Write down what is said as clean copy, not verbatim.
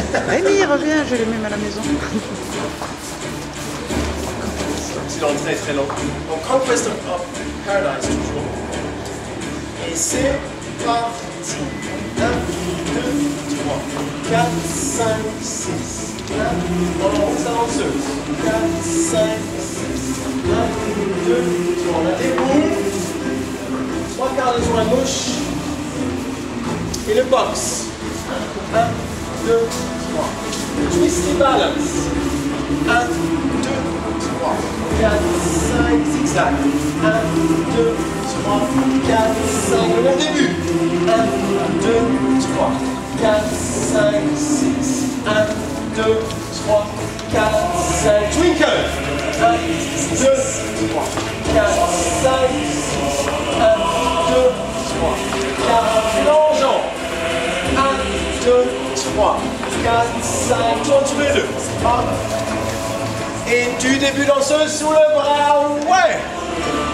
Rémi, reviens, je les mets à la maison. C'est long, très très long. Donc Conquest of Paradise toujours. Et c'est parti. 1, 2, 3, 4, 5, 6. 1, on avance la danseuse. 4, 5, 6. 1, 2, 3. On a des boules. 3 quarts de tour à gauche. Et le box. 1, 2, 3. Twist et balance. 1, 2, 3, 4, 5, zigzag. 1, 2, 3, 4, 5. Le même début. 1, 2, 3, 4, 5, 6. 1, 2, 3, 4, 5. Twinkle. 1, 2, 3, 4, 5, 6. 1, 2, 3, 4. Plongeons. 1, 2, 3, 4, 5. Tourne tous les deux. Hop. Et du début danseuse sous le bras. Ouais.